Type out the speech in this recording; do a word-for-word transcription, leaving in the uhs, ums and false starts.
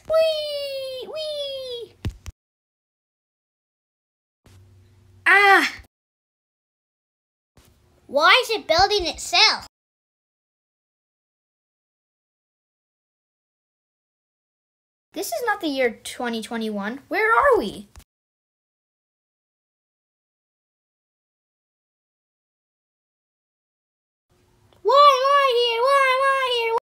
Whee! Whee! Ah! Why is it building itself? This is not the year twenty twenty-one. Where are we?